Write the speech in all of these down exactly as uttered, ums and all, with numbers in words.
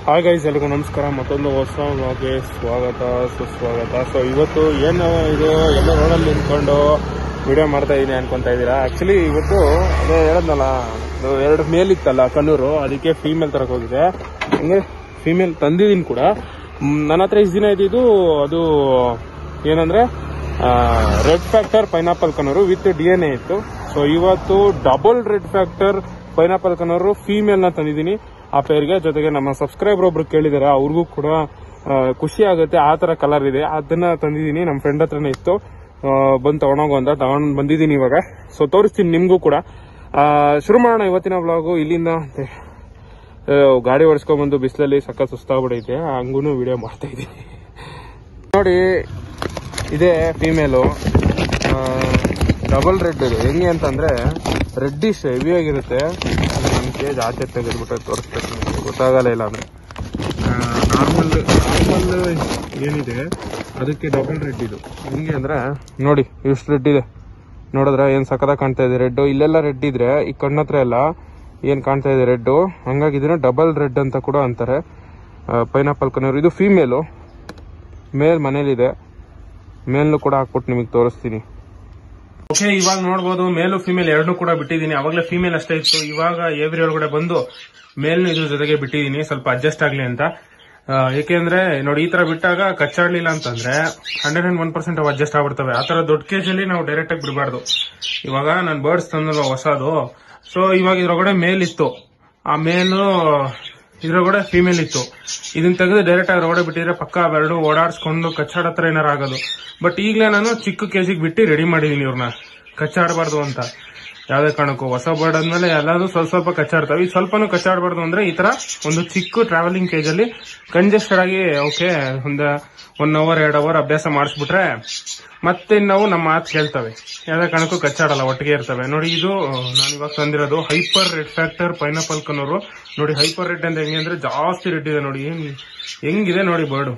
Hi guys, ಎಲ್ಲರಿಗೂ ನಮಸ್ಕಾರ. ಮತ್ತೊಂದು ಹೊಸ ವ್ಲಾಗ್ಗೆ ಸ್ವಾಗತ ಸುಸ್ವಾಗತ. ಸೊ ಇವತ್ತು ಏನು ಇದು ಎಲ್ಲ ರೋಡಲ್ಲಿ ನಿಂತ್ಕೊಂಡು ವಿಡಿಯೋ ಮಾಡ್ತಾ ಇದ್ದೀನಿ ಅನ್ಕೊಂತಾ ಇದ್ದೀರಾ. ಆಕ್ಚುಲಿ ಇವತ್ತು ಅದೇ ಹೇಳದ್ನಲ್ಲ, ಎರಡು ಮೇಲ್ ಇತ್ತಲ್ಲ ಕಣ್ಣೂರು, ಅದಕ್ಕೆ ಫೀಮೇಲ್ ತರಕ್ ಹೋಗಿದೆ. ಹಂಗೆ ಫೀಮೇಲ್ ತಂದಿದ್ದೀನಿ ಕೂಡ. ನನ್ನ ಹತ್ರ ಇಷ್ಟು ದಿನ ಇದ್ದಿದ್ದು ಅದು ಏನಂದ್ರೆ red factor pineapple conure with D N A ಇತ್ತು. ಸೊ ಇವತ್ತು double red factor pineapple conure female ನ ತಂದಿದ್ದೀನಿ ಆ ಪೇರ್ಗೆ. ಜೊತೆಗೆ ನಮ್ಮ ಸಬ್ಸ್ಕ್ರೈಬರ್ ಒಬ್ರು ಕೇಳಿದಾರೆ, ಅವ್ರಿಗೂ ಕೂಡ ಖುಷಿ ಆಗುತ್ತೆ. ಆ ತರ ಕಲರ್ ಇದೆ, ಅದನ್ನ ತಂದಿದ್ದೀನಿ. ನಮ್ಮ ಫ್ರೆಂಡ್ ಹತ್ರನೇ ಇತ್ತು, ಬಂದು ತಗೊಂಡೋಗು ಅಂತ ತಗೊಂಡ್ ಬಂದಿದ್ದೀನಿ ಇವಾಗ. ಸೊ ತೋರಿಸ್ತೀನಿ ನಿಮ್ಗೂ ಕೂಡ. ಶುರು ಮಾಡೋಣ ಇವತ್ತಿನ ವ್ಲಾಗು ಇಲ್ಲಿಂದ. ಗಾಡಿ ಓಡಿಸ್ಕೊಂಡ್ ಬಂದು ಬಿಸಿಲಲ್ಲಿ ಸಕ್ಕ ಸುಸ್ತಾಗ್ಬಿಡೈತೆ, ಹಂಗೂ ವಿಡಿಯೋ ಮಾಡ್ತಾ ಇದ್ದೀನಿ. ನೋಡಿ, ಇದೇ ಫೀಮೇಲು ಡಬಲ್ ರೆಡ್ ಇದೆ. ಹೆಂಗೆ ಅಂತಂದ್ರೆ ರೆಡ್ಡಿಶ್ ಹೆವಿ ಆಗಿರುತ್ತೆ. ನನ್ನ ಕೇಜ್ ಆಚೆ ತೆಗೆದ್ಬಿಟ್ಟು ತೋರಿಸ್ಬೇಕು, ಗೊತ್ತಾಗಲ್ಲ. ಇಲ್ಲ ಅಂದ್ರೆ ನಾರ್ಮಲ್ ನಾರ್ಮಲ್ ಏನಿದೆ ಅದಕ್ಕೆ ಡಬಲ್ ರೆಡ್ ಇದು. ಹೆಂಗೆ ಅಂದ್ರೆ ನೋಡಿ, ಇಷ್ಟು ರೆಡ್ ಇದೆ ನೋಡಿದ್ರೆ ಏನ್ ಸಕ್ಕದಾಗ ಕಾಣ್ತಾ ಇದೆ ರೆಡ್. ಇಲ್ಲೆಲ್ಲ ರೆಡ್ ಇದ್ರೆ ಈ ಕಣ್ಣತ್ರ ಎಲ್ಲ ಏನ್ ಕಾಣ್ತಾ ಇದೆ ರೆಡ್. ಹಂಗಾಗಿ ಇದನ್ನ ಡಬಲ್ ರೆಡ್ ಅಂತ ಕೂಡ ಅಂತಾರೆ ಪೈನಾಪಲ್ ಕಣ್ಣೂರು. ಇದು ಫೀಮೇಲು. ಮೇಲ್ ಮನೇಲಿದೆ, ಮೇಲ್ನು ಕೂಡ ಹಾಕ್ಬಿಟ್ಟು ನಿಮಗೆ ತೋರಿಸ್ತೀನಿ. ಓಕೆ, ಇವಾಗ ನೋಡ್ಬೋದು ಮೇಲು ಫಿಮೇಲ್ ಎರಡನ್ನೂ ಕೂಡ ಬಿಟ್ಟಿದ್ದೀನಿ. ಅವಾಗಲೇ ಫಿಮೇಲ್ ಅಷ್ಟೇ ಇತ್ತು, ಇವಾಗ ಏವ್ರಿ ಒಳಗಡೆ ಬಂದು ಮೇಲ್ನು ಇದ್ರ ಜೊತೆಗೆ ಬಿಟ್ಟಿದ್ದೀನಿ, ಸ್ವಲ್ಪ ಅಡ್ಜಸ್ಟ್ ಆಗ್ಲಿ ಅಂತ. ಏಕೆಂದ್ರೆ ನೋಡಿ, ಈ ತರ ಬಿಟ್ಟಾಗ ಕಚ್ಚಾಡ್ಲಿಲ್ಲ ಅಂತಂದ್ರೆ ಹಂಡ್ರೆಡ್ ಅಂಡ್ ಒನ್ ಪರ್ಸೆಂಟ್ ಅವು ಅಡ್ಜಸ್ಟ್ ಆಗ್ಬಿಡ್ತವೆ. ಆ ತರ ದೊಡ್ಡ ಕೇಜಲ್ಲಿ ನಾವು ಡೈರೆಕ್ಟ್ ಆಗಿ ಬಿಡಬಾರ್ದು. ಇವಾಗ ನಾನು ಬರ್ಡ್ಸ್ ತಂದಲ್ಲ ಹೊಸದು, ಸೊ ಇವಾಗ ಇದ್ರೊಳಗಡೆ ಮೇಲ್ ಇತ್ತು, ಆ ಮೇಲು ಇದ್ರೊಳಗಡೆ ಫಿಮೇಲ್ ಇತ್ತು. ಇದನ್ನ ತೆಗೆದು ಡೈರೆಕ್ಟ್ ಆಗಿ ಹೊರಗಡೆ ಬಿಟ್ಟಿದ್ರೆ ಪಕ್ಕ ಅವೆರಡು ಓಡಾಡಿಸ್ಕೊಂಡು ಕಚ್ಚಾಡತ್ರ ಏನಾರ ಆಗೋದು. ಬಟ್ ಈಗಲೇ ನಾನು ಚಿಕ್ಕ ಕೇಜಿಗೆ ಬಿಟ್ಟು ರೆಡಿ ಮಾಡಿದೀನಿ ಇವ್ರನ್ನ, ಕಚ್ಚಾಡಬಾರ್ದು ಅಂತ. ಯಾವ್ದೇ ಕಾರಣಕ್ಕೂ ಹೊಸ ಬರ್ಡ್ ಆದ್ಮೇಲೆ ಎಲ್ಲಾದ್ರೂ ಸ್ವಲ್ಪ ಸ್ವಲ್ಪ ಕಚ್ಚಾಡ್ತಾವೆ. ಈ ಸ್ವಲ್ಪನೂ ಕಚ್ಚಾಡಬಾರ್ದು ಅಂದ್ರೆ ಈ ತರ ಒಂದು ಚಿಕ್ಕ ಟ್ರಾವೆಲಿಂಗ್ ಕೇಜ್ ಅಲ್ಲಿ ಕಂಜೆಸ್ಟೆಡ್ ಆಗಿ ಓಕೆ ಒಂದು ಒನ್ ಅವರ್ ಎರಡು ಅವರ್ ಅಭ್ಯಾಸ ಮಾಡಿಸ್ಬಿಟ್ರೆ ಮತ್ತೆ ನಾವು ನಮ್ಮ ಮಾತು ಕೇಳ್ತವೆ. ಯಾವ್ದೇ ಕಾರಣಕ್ಕೂ ಕಚ್ಚಾಡಲ್ಲ, ಒಟ್ಟಿಗೆ ಇರ್ತವೆ. ನೋಡಿ, ಇದು ನಾನು ಇವಾಗ ತಂದಿರೋದು hyper red factor pineapple conure. ನೋಡಿ, ಹೈಪರ್ ರೆಡ್ ಅಂತ ಹೆಂಗೆ ಅಂದ್ರೆ ಜಾಸ್ತಿ ರೆಡ್ ಇದೆ. ನೋಡಿ ಏನ್ ಹೆಂಗಿದೆ ನೋಡಿ ಬರ್ಡು.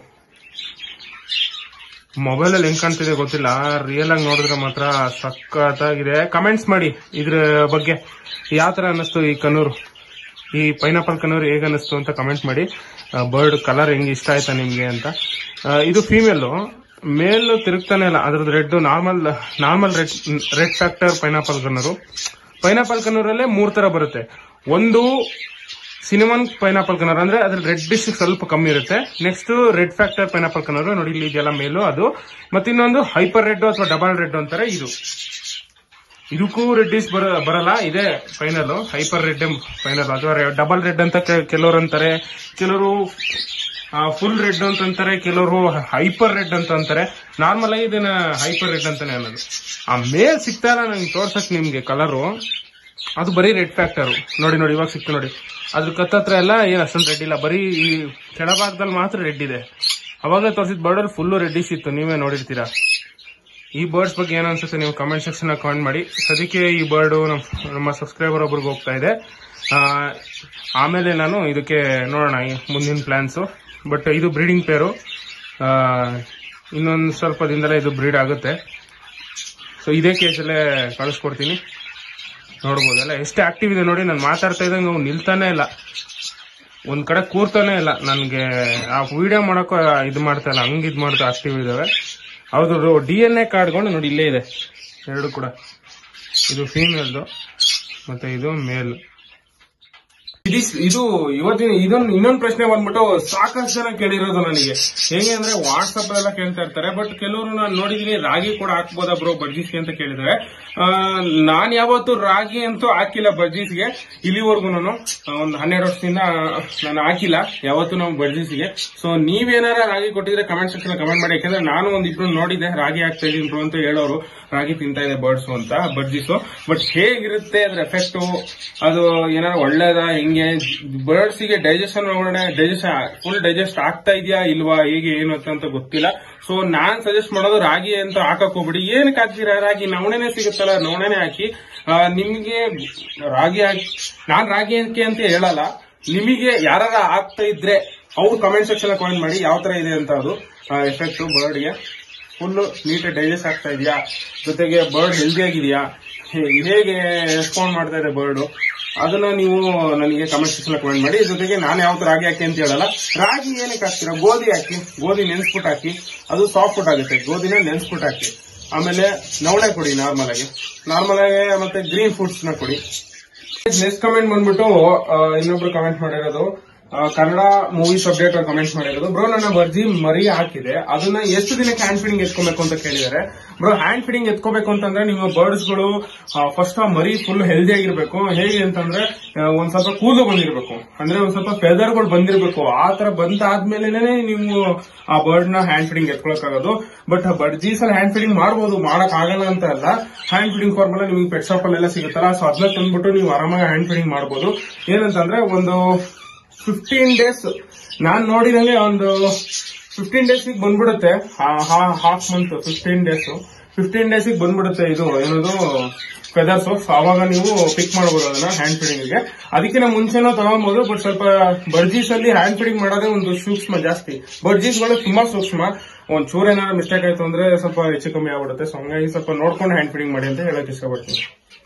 ಮೊಬೈಲ್ ಅಲ್ಲಿ ಹೆಂಗ್ ಕಾಣ್ತಿದೆ ಗೊತ್ತಿಲ್ಲ, ರಿಯಲ್ ಆಗಿ ನೋಡಿದ್ರೆ ಮಾತ್ರ ಸಖತ್ತಾಗಿದೆ. ಕಮೆಂಟ್ಸ್ ಮಾಡಿ ಇದ್ರ ಬಗ್ಗೆ, ಯಾವ ತರ ಅನ್ನಿಸ್ತು ಈ ಕಣ್ಣೂರು, ಈ ಪೈನಾಪಲ್ ಕಣ್ಣೂರು ಹೇಗೆ ಅನ್ನಿಸ್ತು ಅಂತ ಕಮೆಂಟ್ ಮಾಡಿ. ಬರ್ಡ್ ಕಲರ್ ಹೆಂಗ್ ಇಷ್ಟ ಆಯ್ತಾ ನಿಮ್ಗೆ ಅಂತ. ಇದು ಫೀಮೇಲು. ಮೇಲ್ ತಿರುಗ್ತಾನೆ ಇಲ್ಲ, ಅದ್ರದ್ದು red normal normal red red factor pineapple conure. Pineapple ಕಣ್ಣೂರಲ್ಲೇ ಮೂರ್ ತರ ಬರುತ್ತೆ. ಒಂದು ಸಿನಿಮನ್ ಪೈನಾಪಲ್ ಕಣ್ಣೂರು, ಅಂದ್ರೆ ಅದ್ರ ರೆಡ್ ಡಿಶ್ ಸ್ವಲ್ಪ ಕಮ್ಮಿ ಇರುತ್ತೆ. Next red factor pineapple conure, ನೋಡಿ ಇಲ್ಲಿ ಇದೆಲ್ಲ ಮೇಲು ಅದು. ಮತ್ತೆ ಇನ್ನೊಂದು ಹೈಪರ್ ರೆಡ್ ಅಥವಾ ಡಬಲ್ ರೆಡ್ ಅಂತಾರೆ. ಇದು ಇದಕ್ಕೂ ರೆಡ್ ಡಿಶ್ ಬರ ಬರಲ್ಲ ಇದೇ ಫೈನಲ್ ಹೈಪರ್ ರೆಡ್ ಫೈನಲ್ ಅಥವಾ ಡಬಲ್ ರೆಡ್ ಅಂತ ಕೆಲವರು ಅಂತಾರೆ, ಕೆಲವರು ಫುಲ್ ರೆಡ್ ಅಂತ ಅಂತಾರೆ, ಕೆಲವರು ಹೈಪರ್ ರೆಡ್ ಅಂತ ಅಂತಾರೆ. ನಾರ್ಮಲ್ ಆಗಿ ಇದನ್ನ ಹೈಪರ್ ರೆಡ್ ಅಂತಾನೆ ಅನ್ನೋದು. ಆ ಮೇಲ್ ಸಿಗ್ತಾ ಇಲ್ಲ ನಂಗೆ ತೋರ್ಸಕ್ ನಿಮ್ಗೆ ಕಲರು, ಅದು ಬರೀ ರೆಡ್ ಫ್ಯಾಕ್ಟರ್. ನೋಡಿ ನೋಡಿ ಇವಾಗ ಸಿಕ್ತು ನೋಡಿ. ಅದ್ರ ಕತ್ತತ್ರ ಎಲ್ಲ ಏನ್ ಅಷ್ಟೊಂದು ರೆಡ್ ಇಲ್ಲ, ಬರೀ ಈ ಕೆಳಭಾಗದಲ್ಲಿ ಮಾತ್ರ ರೆಡ್ ಇದೆ. ಅವಾಗಲೇ ತೋರಿಸಿದ ಬರ್ಡ್ ಅಲ್ಲಿ ಫುಲ್ಲು ರೆಡ್ಡಿಶ್ ಇತ್ತು, ನೀವೇ ನೋಡಿರ್ತೀರಾ. ಈ ಬರ್ಡ್ಸ್ ಬಗ್ಗೆ ಏನ್ ಅನ್ಸುತ್ತೆ ನೀವು ಕಮೆಂಟ್ ಸೆಕ್ಷನ್ ಕಮೆಂಟ್ ಮಾಡಿ. ಸದ್ಯಕ್ಕೆ ಈ ಬರ್ಡ್ ನಮ್ಮ ಸಬ್ಸ್ಕ್ರೈಬರ್ ಒಬ್ರಿಗೆ ಹೋಗ್ತಾ ಇದೆ. ಆಮೇಲೆ ನಾನು ಇದಕ್ಕೆ ನೋಡೋಣ ಮುಂದಿನ ಪ್ಲಾನ್ಸ್. ಬಟ್ ಇದು ಬ್ರೀಡಿಂಗ್ ಪೇರು, ಇನ್ನೊಂದು ಸ್ವಲ್ಪ ದಿನದಲ್ಲೇ ಇದು ಬ್ರೀಡ್ ಆಗುತ್ತೆ. ಸೊ ಇದೇ ಕೇಸಲ್ಲೇ ಕಳಿಸ್ಕೊಡ್ತೀನಿ. ನೋಡ್ಬೋದಲ್ಲ ಎಷ್ಟು ಆಕ್ಟಿವ್ ಇದೆ ನೋಡಿ. ನಾನು ಮಾತಾಡ್ತಾ ಇದ್ದಂಗೆ ಅವ್ನು ನಿಲ್ತಾನೆ ಇಲ್ಲ, ಒಂದ್ ಕಡೆ ಕೂರ್ತಾನೆ ಇಲ್ಲ. ನನ್ಗೆ ಆ ವಿಡಿಯೋ ಮಾಡಕ್ಕೂ ಇದು ಮಾಡ್ತಾ ಇಲ್ಲ, ಹಂಗ್ ಇದ್ ಮಾಡ್ತಾ ಆಕ್ಟಿವ್ ಇದಾವೆ. ಹೌದು, ಡಿ ಎನ್ ಎ ಕಾರ್ಡ್ಕೊಂಡು ನೋಡಿ ಇಲ್ಲೇ ಇದೆ ಎರಡು ಕೂಡ. ಇದು ಫೀಮೇಲ್ದು ಮತ್ತೆ ಇದು ಮೇಲ್. ಇದು ಇವತ್ತಿನ ಇದೊಂದು ಇನ್ನೊಂದು ಪ್ರಶ್ನೆ ಬಂದ್ಬಿಟ್ಟು ಸಾಕಷ್ಟು ಜನ ಕೇಳಿರೋದು ನನಗೆ. ಹೇಗೆ ಅಂದ್ರೆ ವಾಟ್ಸ್ಆಪ್ ಎಲ್ಲ ಕೇಳ್ತಾ ಇರ್ತಾರೆ. ಬಟ್ ಕೆಲವರು ನಾನು ನೋಡಿದೀನಿ ರಾಗಿ ಕೂಡ ಹಾಕ್ಬೋದಾ ಬ್ರೋ ಬಡ್ಜೀಸ್ಗೆ ಅಂತ ಕೇಳಿದ್ದಾರೆ. ನಾನ್ ಯಾವತ್ತು ರಾಗಿ ಅಂತೂ ಹಾಕಿಲ್ಲ ಬಡ್ಜೀಸ್ಗೆ ಇಲ್ಲಿವರೆಗೂ. ನಾನು ಒಂದು ಹನ್ನೆರಡು ವರ್ಷದಿಂದ ನಾನು ಹಾಕಿಲ್ಲ ಯಾವತ್ತು ನಾವು ಬಡ್ಜೀಸ್ಗೆ. ಸೊ ನೀವೇನಾರ ರಾಗಿ ಕೊಟ್ಟಿದ್ರೆ ಕಮೆಂಟ್ ಸೆಕ್ಷನ್ ಕಮೆಂಟ್ ಮಾಡಿ. ಯಾಕಂದ್ರೆ ನಾನು ಒಂದಿಬ್ರು ನೋಡಿದ್ದೆ ರಾಗಿ ಹಾಕ್ತಾ ಇದೀನಿ ಬ್ರೋ ಅಂತ ಹೇಳೋರು, ರಾಗಿ ತಿಂತಾ ಇದೆ ಬರ್ಡ್ಸ್ ಅಂತ ಬಡ್ಜೀಸು. ಬಟ್ ಹೇಗಿರುತ್ತೆ ಅದ್ರ ಎಫೆಕ್ಟ್, ಅದು ಏನಾರ ಒಳ್ಳೇದ ಹೆಂಗೆ, ಬರ್ಡ್ಸ್ ಗೆ ಡೈಜೆಷನ್ ಒಳಗಡೆ ಡೈಜೆಸ್ಟ್ ಫುಲ್ ಡೈಜೆಸ್ಟ್ ಆಗ್ತಾ ಇದೆಯಾ ಇಲ್ವಾ, ಹೇಗೆ ಏನು ಅಂತ ಗೊತ್ತಿಲ್ಲ. ಸೊ ನಾನ್ ಸಜೆಸ್ಟ್ ಮಾಡೋದು ರಾಗಿ ಅಂತ ಹಾಕಕ್ ಹೋಗ್ಬಿಡಿ. ಏನಕ್ಕೆ ಹಾಕ್ತೀರಾ ರಾಗಿ, ನವಣೆನೆ ಸಿಗುತ್ತಲ್ಲ, ನವಣೆನೆ ಹಾಕಿ. ನಿಮ್ಗೆ ರಾಗಿ ಹಾಕಿ, ನಾನ್ ರಾಗಿ ಅಂತ ಅಂತ ಹೇಳಲ್ಲ. ನಿಮಗೆ ಯಾರ ಆಗ್ತಾ ಇದ್ರೆ ಅವ್ರು ಕಮೆಂಟ್ ಸೆಕ್ಷನ್ ಕಮೆಂಟ್ ಮಾಡಿ ಯಾವ ತರ ಇದೆ ಅಂತ. ಅದು ಎಫೆಕ್ಟ್ ಬರ್ಡ್ ಗೆ ಫುಲ್ ನೀಟಾಗಿ ಡೈಜೆಸ್ಟ್ ಆಗ್ತಾ ಇದೆಯಾ, ಜೊತೆಗೆ ಬರ್ಡ್ ಹೆಲ್ದಿ ಆಗಿದೆಯಾ, ಹೇಗೆ ರೆಸ್ಪಾಂಡ್ ಮಾಡ್ತಾ ಇದೆ ಬರ್ಡ್, ಅದನ್ನ ನೀವು ನನಗೆ ಕಮೆಂಟ್ ಸೆಕ್ಷನ್ ಕಮೆಂಟ್ ಮಾಡಿ. ಜೊತೆಗೆ ನಾನು ಯಾವತ್ತು ರಾಗಿ ಹಾಕಿ ಅಂತ ಹೇಳಲ್ಲ. ರಾಗಿ ಏನಕ್ಕೆ ಹಾಕ್ತೀರಾ, ಗೋಧಿ ಹಾಕಿ, ಗೋಧಿ ನೆನ್ಸ್ಬಿಟ್ಟು ಹಾಕಿ, ಅದು ಸಾಫ್ಟ್ ಫುಡ್ ಆಗುತ್ತೆ. ಗೋಧಿನ ನೆನ್ಸ್ಬಿಟ್ಟು ಹಾಕಿ. ಆಮೇಲೆ ನವಣೆ ಕೊಡಿ ನಾರ್ಮಲ್ ಆಗಿ, ನಾರ್ಮಲ್ ಆಗಿ ಮತ್ತೆ ಗ್ರೀನ್ ಫುಡ್ಸ್ ನ ಕೊಡಿ. ನೆಕ್ಸ್ಟ್ ಕಮೆಂಟ್ ಬಂದ್ಬಿಟ್ಟು ಇನ್ನೊಬ್ರು ಕಮೆಂಟ್ ಮಾಡಿರೋದು ಕನ್ನಡ ಮೂವೀಸ್ ಅಪ್ಡೇಟ್ ಕಮೆಂಟ್ ಮಾಡಿರೋದು. ಬ್ರೋ ನನ್ನ ಬರ್ಜಿ ಮರಿ ಹಾಕಿದೆ, ಅದನ್ನ ಎಷ್ಟು ದಿನಕ್ಕೆ ಹ್ಯಾಂಡ್ ಫೀಡಿಂಗ್ ಎತ್ಕೋಬೇಕು ಅಂತ ಕೇಳಿದ್ದಾರೆ. ಬ್ರೋ ಹ್ಯಾಂಡ್ ಫೀಡಿಂಗ್ ಎತ್ಕೋಬೇಕು ಅಂತಂದ್ರೆ ನಿಮ್ಮ ಬರ್ಡ್ಸ್ ಗಳು ಫಸ್ಟ್ ಆ ಮರಿ ಫುಲ್ ಹೆಲ್ದಿ ಆಗಿರ್ಬೇಕು. ಹೇಗೆ ಅಂತಂದ್ರೆ ಒಂದ್ ಸ್ವಲ್ಪ ಕೂದಲು ಬಂದಿರ್ಬೇಕು, ಅಂದ್ರೆ ಒಂದ್ ಸ್ವಲ್ಪ ಫೆದರ್ ಗಳು ಬಂದಿರ್ಬೇಕು. ಆ ತರ ಬಂದಾದ್ಮೇಲೆ ನೀವು ಆ ಬರ್ಡ್ ನ ಹ್ಯಾಂಡ್ ಫೀಡಿಂಗ್ ಎತ್ಕೊಳಕ್ಕಾಗೋದು. ಬಟ್ ಬರ್ಜೀಸ್ ಅಲ್ಲಿ ಹ್ಯಾಂಡ್ ಫೀಡಿಂಗ್ ಮಾಡಬಹುದು, ಮಾಡಕ್ ಆಗಲ್ಲ ಅಂತ ಅಲ್ಲ. ಹ್ಯಾಂಡ್ ಫೀಡಿಂಗ್ ಫಾರ್ಮುಲಾ ನಿಮಗೆ ಪೆಟ್ ಶಾಪ್ ಅಲ್ಲೆಲ್ಲ ಸಿಗುತ್ತಲ್ಲ, ಸೊ ಅದನ್ನ ತಂದ್ಬಿಟ್ಟು ನೀವು ಆರಾಮಾಗಿ ಹ್ಯಾಂಡ್ ಫೀಡಿಂಗ್ ಮಾಡಬಹುದು. ಏನಂತಂದ್ರೆ ಒಂದು ಫಿಫ್ಟೀನ್ ಡೇಸ್ ನಾನ್ ನೋಡಿದಂಗೆ ಒಂದು ಫಿಫ್ಟೀನ್ ಡೇಸ್ ಬಂದ್ಬಿಡುತ್ತೆ. Half month fifteen days fifteen days ಬಂದ್ಬಿಡುತ್ತೆ ಇದು ಏನದು ಫೆದರ್ಸ್. ಅವಾಗ ನೀವು ಪಿಕ್ ಮಾಡಬಹುದು ಅದನ್ನ ಹ್ಯಾಂಡ್ ಫೀಡಿಂಗ್ ಗೆ. ಅದಕ್ಕಿಂತ ಮುಂಚೆನೂ ತಗೊಬಹುದು. ಬಟ್ ಸ್ವಲ್ಪ ಬರ್ಜೀಸ್ ಅಲ್ಲಿ ಹ್ಯಾಂಡ್ ಫೀಡಿಂಗ್ ಮಾಡೋದೇ ಒಂದು ಸೂಕ್ಷ್ಮ ಜಾಸ್ತಿ. ಬರ್ಜೀಸ್ ಗಳು ತುಂಬಾ ಸೂಕ್ಷ್ಮ. ಒಂದ್ ಚೂರ್ ಏನಾದ್ರು ಮಿಸ್ಟೇಕ್ ಆಯ್ತು ಅಂದ್ರೆ ಸ್ವಲ್ಪ ಹೆಚ್ಚು ಕಮ್ಮಿ ಆಗ್ಬಿಡುತ್ತೆ. ಸೊ ಹಂಗಾಗಿ ಸ್ವಲ್ಪ ನೋಡ್ಕೊಂಡು ಹ್ಯಾಂಡ್ ಫೀಡಿಂಗ್ ಮಾಡಿ ಅಂತ ಹೇಳಕ್ ಇಷ್ಟಪಡ್ತೀನಿ.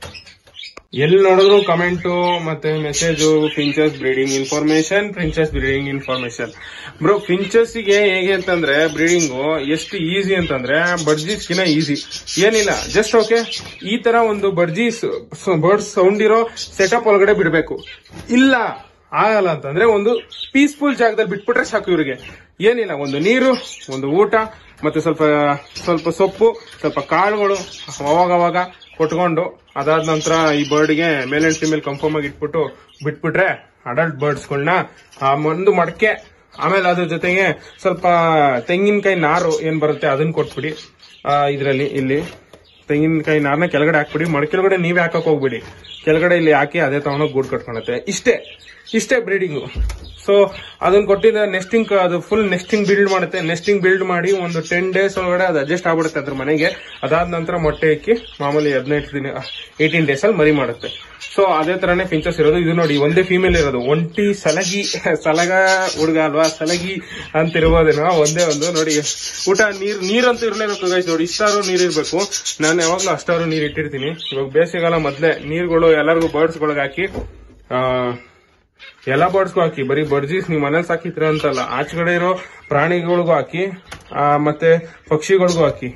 ಎಲ್ಲಿ ನೋಡಿದ್ರು ಕಮೆಂಟು ಮತ್ತೆ message finches breeding information, finches breeding information. Bro finches ಗೆ ಹೇಗೆ ಅಂತಂದ್ರೆ ಬ್ರೀಡಿಂಗು ಎಷ್ಟು ಈಸಿ ಅಂತಂದ್ರೆ ಬರ್ಜೀಸ್ ಗಿನ ಈಸಿ ಏನಿಲ್ಲ. ಜಸ್ಟ್ ಓಕೆ ಈ ತರ ಒಂದು ಬರ್ಜೀಸ್ ಬರ್ಡ್ಸ್ ಸೌಂಡ್ ಇರೋ ಸೆಟಪ್ ಒಳಗಡೆ ಬಿಡಬೇಕು. ಇಲ್ಲ ಆಗಲ್ಲ ಅಂತಂದ್ರೆ ಒಂದು ಪೀಸ್ಫುಲ್ ಜಾಗದಲ್ಲಿ ಬಿಟ್ಬಿಟ್ರೆ ಸಾಕು. ಇವ್ರಿಗೆ ಏನಿಲ್ಲ, ಒಂದು ನೀರು, ಒಂದು ಊಟ, ಮತ್ತೆ ಸ್ವಲ್ಪ ಸ್ವಲ್ಪ ಸೊಪ್ಪು, ಸ್ವಲ್ಪ ಕಾಳುಗಳು ಅವಾಗವಾಗ ಕೊಟ್ಕೊಂಡು ಅದಾದ ನಂತರ ಈ ಬರ್ಡ್ಗೆ ಮೇಲ್ ಅಂಡ್ ಫಿಮೇಲ್ ಕನ್ಫರ್ಮ್ ಆಗಿ ಇಟ್ಬಿಟ್ಟು ಬಿಟ್ಬಿಟ್ರೆ ಅಡಲ್ಟ್ ಬರ್ಡ್ಸ್ಗಳನ್ನ ಒಂದು ಮಡಕೆ, ಆಮೇಲೆ ಅದ್ರ ಜೊತೆಗೆ ಸ್ವಲ್ಪ ತೆಂಗಿನಕಾಯಿ ನಾರು ಏನ್ ಬರುತ್ತೆ ಅದನ್ನ ಕೊಟ್ಬಿಡಿ. ಇದ್ರಲ್ಲಿ ಇಲ್ಲಿ ತೆಂಗಿನಕಾಯಿ ನಾರನ್ನ ಕೆಳಗಡೆ ಹಾಕ್ಬಿಡಿ. ಮಡಕೆಳಗಡೆ ನೀವೇ ಹಾಕಕ್ ಹೋಗ್ಬಿಡಿ, ಕೆಳಗಡೆ ಇಲ್ಲಿ ಹಾಕಿ ಅದೇ ತಗೊಂಡೋಗಿ ಗೂಡ್ ಕಟ್ಕೊಳತ್ತೆ. ಇಷ್ಟೇ ಇಷ್ಟೇ ಬ್ರೀಡಿಂಗು. ಸೊ ಅದನ್ನ ಕೊಟ್ಟಿದ್ದ ನೆಸ್ಟಿಂಗ್, ಅದು ಫುಲ್ ನೆಸ್ಟಿಂಗ್ ಬಿಲ್ಡ್ ಮಾಡುತ್ತೆ. ನೆಸ್ಟಿಂಗ್ ಬಿಲ್ಡ್ ಮಾಡಿ ಒಂದು ಟೆನ್ ಡೇಸ್ ಒಳಗಡೆ ಅದು ಅಡ್ಜಸ್ಟ್ ಆಗ್ಬಿಡುತ್ತೆ ಅದ್ರ ಮನೆಗೆ. ಅದಾದ ನಂತರ ಮೊಟ್ಟೆ ಇಕ್ಕಿ ಮಾಮೂಲಿ ಹದಿನೈದು ದಿನ ಏಟೀನ್ ಡೇಸ್ ಅಲ್ಲಿ ಮರಿ ಮಾಡುತ್ತೆ. ಸೊ ಅದೇ ತರನೇ ಫಿಂಚರ್ಸ್ ಇರೋದು. ಇದು ನೋಡಿ ಒಂದೇ ಫೀಮೇಲ್ ಇರೋದು. ಒಂಟಿ ಸಲಗಿ ಸಲಗ ಹುಡುಗ ಅಲ್ವಾ, ಸಲಗಿ ಅಂತಿರ್ಬೋದೇನೋ. ಒಂದೇ ಒಂದು ನೋಡಿ. ಊಟ ನೀರ್ ನೀರಂತೂ ಇರ್ಲೇಬೇಕು ಗೈಸ್. ನೋಡಿ ಇಷ್ಟಾರು ನೀರ್ ಇರ್ಬೇಕು. ನಾನು ಯಾವಾಗ್ಲೂ ಅಷ್ಟಾರು ನೀರ್ ಇಟ್ಟಿರ್ತೀನಿ. ಇವಾಗ ಬೇಸಿಗೆಗಾಲ ಮೊದ್ಲೇ ನೀರ್ಗಳು ಎಲ್ಲರಿಗೂ ಬರ್ಡ್ಸ್ ಗಳಿಗೆ ಹಾಕಿ, ಆ ಎಲ್ಲಾ ಬರ್ಡ್ಸ್ಗೂ ಹಾಕಿ. ಬರೀ ಬರ್ಜೀಸ್ ನೀವು ಮನೇಲಿ ಸಾಕಿತ್ರ ಅಂತಲ್ಲ, ಆಚೆಗಡೆ ಇರೋ ಪ್ರಾಣಿಗಳಿಗೂ ಹಾಕಿ, ಆ ಮತ್ತೆ ಪಕ್ಷಿಗಳಿಗೂ ಹಾಕಿ.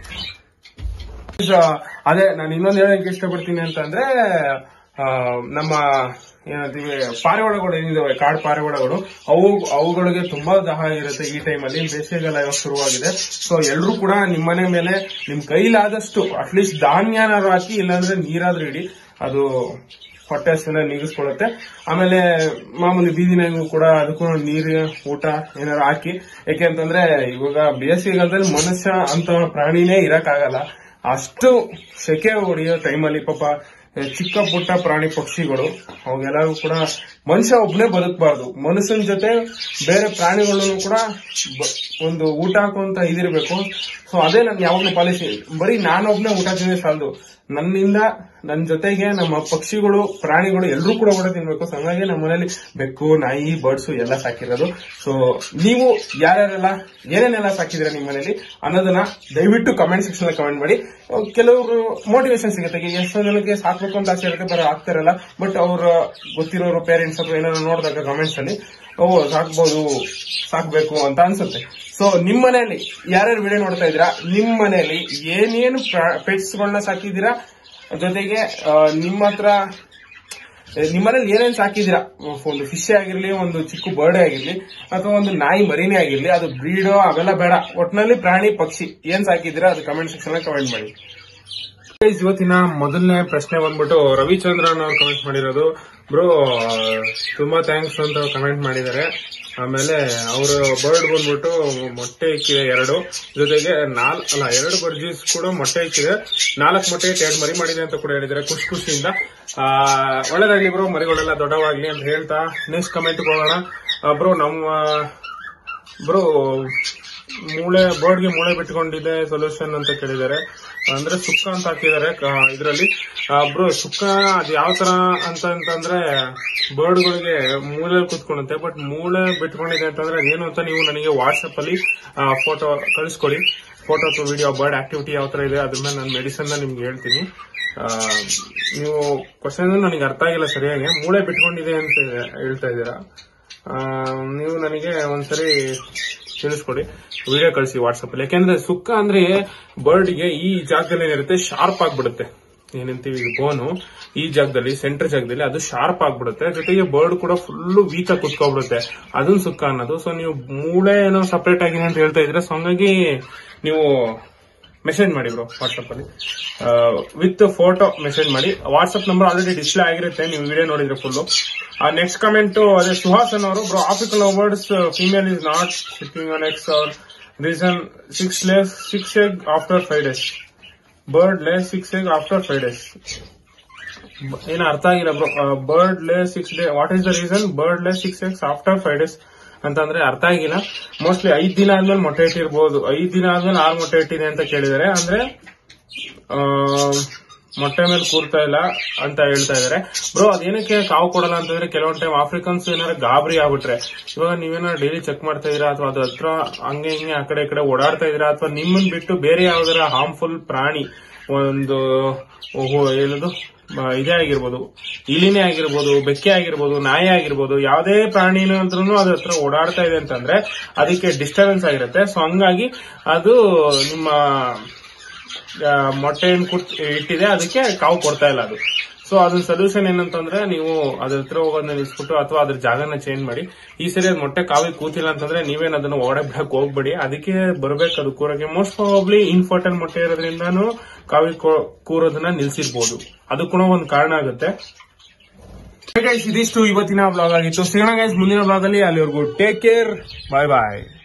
ಅದೇ ನಾನು ಇನ್ನೊಂದು ಹೇಳಕ್ಕೆ ಇಷ್ಟಪಡ್ತೀನಿ ಅಂತಂದ್ರೆ, ನಮ್ಮ ಏನಂತೀವಿ ಪಾರಿವಾಳಗಳು ಏನಿದಾವೆ, ಕಾಡು ಪಾರಿವಾಳಗಳು, ಅವು ಅವುಗಳಿಗೆ ತುಂಬಾ ದಾಹ ಇರುತ್ತೆ ಈ ಟೈಮಲ್ಲಿ. ಬೇಸಿಗೆಗಾಲ ಇವಾಗ ಶುರುವಾಗಿದೆ. ಸೊ ಎಲ್ರು ಕೂಡ ನಿಮ್ಮನೆ ಮೇಲೆ ನಿಮ್ ಕೈಲಾದಷ್ಟು ಅಟ್ಲೀಸ್ಟ್ ಧಾನ್ಯನಾದ್ರು ಹಾಕಿ, ಇಲ್ಲಾಂದ್ರೆ ನೀರಾದ್ರೂ ಇಡಿ. ಅದು ಹೊಟ್ಟೆ ಹಸಿನ ನೀಗಿಸ್ಕೊಳ್ಳುತ್ತೆ. ಆಮೇಲೆ ಮಾಮೂಲಿ ಬೀದಿ ನಾಯಿಗೂ ಕೂಡ ಅದಕ್ಕೂ ನೀರು, ಊಟ ಏನಾರು ಹಾಕಿ. ಯಾಕೆಂತಂದ್ರೆ ಇವಾಗ ಬೇಸಿಗೆಗಾಲದಲ್ಲಿ ಮನುಷ್ಯ ಅಂತ ಪ್ರಾಣಿನೇ ಇರಕ್ಕಾಗಲ್ಲ. ಅಷ್ಟು ಸೆಕೆ ಹೊಡೆಯೋ ಟೈಮಲ್ಲಿ ಪಾಪ ಚಿಕ್ಕ ಪುಟ್ಟ ಪ್ರಾಣಿ ಪಕ್ಷಿಗಳು ಅವಾಗೆಲ್ಲರೂ ಕೂಡ ಮನುಷ್ಯ ಒಬ್ನೇ ಬದುಕಬಾರ್ದು. ಮನುಷ್ಯನ ಜೊತೆ ಬೇರೆ ಪ್ರಾಣಿಗಳನ್ನು ಕೂಡ ಒಂದು ಊಟ ಹಾಕುವಂತ ಇದಿರ್ಬೇಕು. ಸೊ ಅದೇ ನನ್ ಯಾವಾಗ್ಲೂ ಪಾಲಿಸಿ. ಬರೀ ನಾನೊಬ್ನೇ ಊಟ ತಿಂದ್ರೆ ಸಾಲದು, ನನ್ನಿಂದ ನನ್ನ ಜೊತೆಗೆ ನಮ್ಮ ಪಕ್ಷಿಗಳು, ಪ್ರಾಣಿಗಳು ಎಲ್ಲರೂ ಕೂಡ ಊಟ ತಿನ್ಬೇಕು. ಸೊ ಹಂಗಾಗಿ ನಮ್ಮ ಮನೇಲಿ ಬೆಕ್ಕು, ನಾಯಿ, ಬರ್ಡ್ಸು ಎಲ್ಲ ಸಾಕಿರೋದು. ಸೊ ನೀವು ಯಾರ್ಯಾರೆಲ್ಲ ಏನೇನೆಲ್ಲ ಸಾಕಿದಿರ ನಿಮ್ಮ ಮನೇಲಿ ಅನ್ನೋದನ್ನ ದಯವಿಟ್ಟು ಕಮೆಂಟ್ ಸೆಕ್ಷನ್ ಅಲ್ಲಿ ಕಮೆಂಟ್ ಮಾಡಿ. ಕೆಲವರು ಮೋಟಿವೇಶನ್ ಸಿಗುತ್ತೆ. ಎಷ್ಟೋ ಜನಕ್ಕೆ ಸಾಕ್ಬೇಕು ಅಂತ ಆಸೆ ಇರುತ್ತೆ, ಬರೋ ಆಗ್ತಾರಲ್ಲ. ಬಟ್ ಅವ್ರ ಗೊತ್ತಿರೋರು ಪೇರೆಂಟ್ಸ್ ಅಥವಾ ಏನಾದ್ರು ನೋಡಿದಾಗ ಕಮೆಂಟ್ಸ್ ಅಲ್ಲಿ ಓ ಸಾಕ್ಬಹುದು, ಸಾಕ್ಬೇಕು ಅಂತ ಅನ್ಸುತ್ತೆ. ಸೊ ನಿಮ್ ಮನೆಯಲ್ಲಿ ಯಾರ್ಯಾರು ವಿಡಿಯೋ ನೋಡ್ತಾ ಇದ್ದೀರಾ, ನಿಮ್ ಮನೆಯಲ್ಲಿ ಏನೇನು ಪೆಟ್ಸ್ ಗಳನ್ನ ಸಾಕಿದೀರಾ, ಜೊತೆಗೆ ನಿಮ್ಮ ಹತ್ರ ನಿಮ್ಮನೇಲಿ ಏನೇನ್ ಸಾಕಿದೀರಾ, ಒಂದು ಫಿಶ್ ಆಗಿರ್ಲಿ, ಒಂದು ಚಿಕ್ಕ ಬರ್ಡೇ ಆಗಿರ್ಲಿ, ಅಥವಾ ಒಂದು ನಾಯಿ ಮರಿನೇ ಆಗಿರ್ಲಿ, ಅದು ಬ್ರೀಡೋ ಅವೆಲ್ಲ ಬೇಡ, ಒಟ್ಟಿನಲ್ಲಿ ಪ್ರಾಣಿ ಪಕ್ಷಿ ಏನ್ ಸಾಕಿದೀರಾ ಅದು ಕಮೆಂಟ್ ಸೆಕ್ಷನ್ ಅಲ್ಲಿ ಕಮೆಂಟ್ ಮಾಡಿ. ಇವತ್ತಿನ ಮೊದಲನೇ ಪ್ರಶ್ನೆ ಬಂದ್ಬಿಟ್ಟು ರವಿಚಂದ್ರನ್ ಅವ್ರು ಕಮೆಂಟ್ ಮಾಡಿರೋದು. ಬ್ರೋ ತುಂಬಾ ಥ್ಯಾಂಕ್ಸ್ ಅಂತ ಕಮೆಂಟ್ ಮಾಡಿದ್ದಾರೆ. ಆಮೇಲೆ ಅವರು ಬರ್ಡ್ ಬಂದ್ಬಿಟ್ಟು ಮೊಟ್ಟೆ ಇಕ್ಕಿದೆ ಎರಡು, ಜೊತೆಗೆ ನಾಲ್ ಅಲ್ಲ ಎರಡು ಬರ್ಜೀಸ್ ಕೂಡ ಮೊಟ್ಟೆ ಇಕ್ಕಿದೆ. ನಾಲ್ಕು ಮೊಟ್ಟೆ ಇಟ್ಟು ಎರಡು ಮರಿ ಮಾಡಿದೆ ಅಂತ ಕೂಡ ಹೇಳಿದ್ದಾರೆ. ಖುಷಿ ಖುಷಿಯಿಂದ ಆ ಒಳ್ಳೇದಾಗ್ಲಿ ಬ್ರೋ, ಮರಿಗಳೆಲ್ಲ ದೊಡ್ಡವಾಗ್ಲಿ ಅಂತ ಹೇಳ್ತಾ ನೆಕ್ಸ್ಟ್ ಕಮೆಂಟ್ ಹೋಗೋಣ. ಬ್ರೋ ನಮ್ಮ ಬ್ರೋ ಮೂಳೆ ಬರ್ಡ್ಗೆ ಮೂಳೆ ಬಿಟ್ಕೊಂಡಿದೆ ಸೊಲ್ಯೂಷನ್ ಅಂತ ಕೇಳಿದ್ದಾರೆ. ಅಂದ್ರೆ ಸುಕ್ಕ ಅಂತ ಹಾಕಿದ್ದಾರೆ ಇದರಲ್ಲಿ. ಬ್ರೋ ಸುಕ್ಕ ಅದು ಯಾವ ತರ ಅಂತ ಅಂತಂದ್ರೆ ಬರ್ಡ್ಗಳಿಗೆ ಮೂಳೆ ಕುತ್ಕೊಳ್ಳುತ್ತೆ. ಬಟ್ ಮೂಳೆ ಬಿಟ್ಕೊಂಡಿದೆ ಅಂತಂದ್ರೆ ಅದೇನು ಅಂತ ನೀವು ನನಗೆ ವಾಟ್ಸ್ಆಪ್ ಅಲ್ಲಿ ಫೋಟೋ ಕಳಿಸ್ಕೊಡಿ. ಫೋಟೋ ಅಥವಾ ವಿಡಿಯೋ ಬರ್ಡ್ ಆಕ್ಟಿವಿಟಿ ಯಾವ ತರ ಇದೆ ಅದ್ರ ಮೇಲೆ ನಾನು ಮೆಡಿಸನ್ ನಿಮ್ಗೆ ಹೇಳ್ತೀನಿ. ನೀವು ಕ್ವಶನ್ ನನಗೆ ಅರ್ಥ ಆಗಿಲ್ಲ ಸರಿಯಾಗಿ, ಮೂಳೆ ಬಿಟ್ಕೊಂಡಿದೆ ಅಂತ ಹೇಳ್ತಾ ಇದ್ದೀರಾ. ನೀವು ನನಗೆ ಒಂದ್ಸರಿ ತಿಳಿಸ್ಕೊಡಿ, ವಿಡಿಯೋ ಕಳಿಸಿ ವಾಟ್ಸಪ್ ಅಲ್ಲಿ. ಯಾಕೆಂದ್ರೆ ಸುಕ್ಕ ಅಂದ್ರೆ ಬರ್ಡ್ಗೆ ಈ ಜಾಗದಲ್ಲಿ ಏನಿರುತ್ತೆ ಶಾರ್ಪ್ ಆಗ್ಬಿಡುತ್ತೆ, ಏನಂತೀವಿ ಬೋನು ಈ ಜಾಗದಲ್ಲಿ ಸೆಂಟರ್ ಜಾಗದಲ್ಲಿ ಅದು ಶಾರ್ಪ್ ಆಗ್ಬಿಡುತ್ತೆ. ಜೊತೆಗೆ ಬರ್ಡ್ ಕೂಡ ಫುಲ್ ವೀಕ್ ಆಗಿ ಕುತ್ಕೊಬಿಡುತ್ತೆ, ಅದನ್ನ ಸುಕ್ಕ ಅನ್ನೋದು. ಸೊ ನೀವು ಮೂಳೆ ಏನೋ ಸಪರೇಟ್ ಆಗಿದೆ ಅಂತ ಹೇಳ್ತಾ ಇದ್ರೆ, ಸೊ ಹಂಗಾಗಿ ನೀವು ಮೆಸೇಜ್ ಮಾಡಿ ಬ್ರೋ ವಾಟ್ಸಪ್ ಅಲ್ಲಿ ವಿತ್ ಫೋಟೋ ಮೆಸೇಜ್ ಮಾಡಿ. ವಾಟ್ಸ್ಆಪ್ ನಂಬರ್ ಆಲ್ರೆಡಿ ಡಿಸ್ಪ್ಲೇ ಆಗಿರುತ್ತೆ, ನೀವು ವಿಡಿಯೋ ನೋಡಿದ್ರೆ ಫುಲ್. ನೆಕ್ಸ್ಟ್ ಕಮೆಂಟ್ ಅದೇ ಸುಹಾಸನ್ ಅವರು, bro African birds female is not sitting on eggs are reason six lays six egg after five days bird lay six egg after five days ಏನು ಅರ್ಥ ಆಗಿಲ್ಲ bro. Bird lay six day what is the reason bird lay six eggs after five days ಅಂತಂದ್ರೆ ಅರ್ಥ ಆಗಿಲ್ಲ. Mostly ಐದ್ ದಿನ ಆದ್ಮೇಲೆ ಮೊಟ್ಟೆ ಇಟ್ಟಿರ್ಬೋದು, ಐದ್ ದಿನ ಆದ್ಮೇಲೆ ಆರು ಮೊಟ್ಟೆ ಇಟ್ಟಿದೆ ಅಂತ ಕೇಳಿದಾರೆ. ಅಂದ್ರೆ ಆ ಮೊಟ್ಟೆ ಮೇಲೆ ಕೂರ್ತಾ ಇಲ್ಲ ಅಂತ ಹೇಳ್ತಾ ಇದಾರೆ. ಬ್ರೋ ಅದೇನಕ್ಕೆ ಕಾವು ಕೊಡಲ್ಲ ಅಂತಂದ್ರೆ, ಕೆಲವೊಂದ್ ಟೈಮ್ ಆಫ್ರಿಕನ್ಸ್ ಏನಾರ ಗಾಬರಿ ಆಗ್ಬಿಟ್ರೆ, ಇವಾಗ ನೀವೇನಾರ ಡೈಲಿ ಚೆಕ್ ಮಾಡ್ತಾ ಇದೀರಾ ಅಥವಾ ಅದ್ರ ಹತ್ರ ಹಂಗೆ ಹಿಂಗೆ ಆ ಕಡೆ ಈ ಕಡೆ ಓಡಾಡ್ತಾ ಇದೀರಾ, ಅಥವಾ ನಿಮ್ಮನ್ ಬಿಟ್ಟು ಬೇರೆ ಯಾವ್ದಾರ ಹಾರ್ಮ್ಫುಲ್ ಪ್ರಾಣಿ ಒಂದು ಏನದು ಇದೇ ಆಗಿರ್ಬೋದು, ಇಲಿನೇ ಆಗಿರ್ಬೋದು, ಬೆಕ್ಕೆ ಆಗಿರ್ಬೋದು, ನಾಯಿ ಆಗಿರ್ಬೋದು, ಯಾವುದೇ ಪ್ರಾಣಿನೂ ಅಂದ್ರೂ ಅದ್ರ ಹತ್ರ ಓಡಾಡ್ತಾ ಇದೆ ಅಂತಂದ್ರೆ ಅದಕ್ಕೆ ಡಿಸ್ಟರ್ಬೆನ್ಸ್ ಆಗಿರುತ್ತೆ. ಸೊ ಹಂಗಾಗಿ ಅದು ನಿಮ್ಮ ಮೊಟ್ಟೆಯನ್ನು ಕುಟ್ ಇಟ್ಟಿದೆ, ಅದಕ್ಕೆ ಕಾವು ಕೊಡ್ತಾ ಇಲ್ಲ ಅದು. ಸೊ ಅದ್ರ ಸೊಲ್ಯೂಷನ್ ಏನಂತಂದ್ರೆ, ನೀವು ಅದ್ರ ಹತ್ರ ಹೋಗೋದನ್ನ ನಿಲ್ಸ್ಬಿಟ್ಟು ಅಥವಾ ಅದ್ರ ಜಾಗನ ಚೇಂಜ್ ಮಾಡಿ. ಈ ಸರಿ ಅದ್ ಮೊಟ್ಟೆ ಕಾವಿಗೆ ಕೂತಿಲ್ಲ ಅಂತಂದ್ರೆ ನೀವೇನ್ ಅದನ್ನ ಹೊರಗಡೆ ಬಿಡಕ್ ಹೋಗ್ಬೇಡಿ, ಅದಕ್ಕೆ ಬರ್ಬೇಕು ಅದು ಕೂರಕ್ಕೆ. ಮೋಸ್ಟ್ ಪ್ರಾಬಬ್ಲಿ ಇನ್ಫರ್ಟೈಲ್ ಮೊಟ್ಟೆ ಇರೋದ್ರಿಂದಾನು ಕಾವಿಗೆ ಕೂರೋದನ್ನ ನಿಲ್ಸಿರ್ಬೋದು, ಅದು ಕೂಡ ಒಂದು ಕಾರಣ ಆಗುತ್ತೆ. ಇದಿಷ್ಟು ಇವತ್ತಿನ ಬ್ಲಾಗ್ ಆಗಿತ್ತು. ಸಿಗೋಣ ಗೈಸ್ ಮುಂದಿನ ಬ್ಲಾಗ್ ಅಲ್ಲಿ. ಅಲ್ಲಿವರೆಗೂ ಟೇಕ್ ಕೇರ್, ಬಾಯ್ ಬಾಯ್.